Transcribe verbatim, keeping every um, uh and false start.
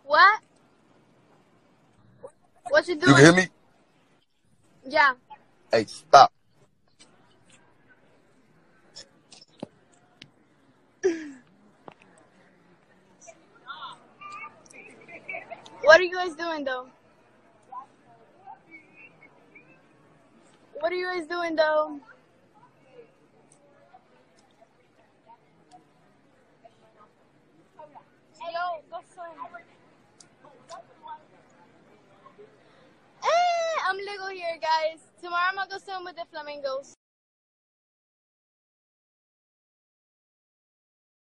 What? What you You doing? can hear me? Yeah. Hey, stop. What are you guys doing though? What are you guys doing though? Yo, go swim. Eh, I'm legal here, guys. Tomorrow I'm gonna go swim with the flamingos.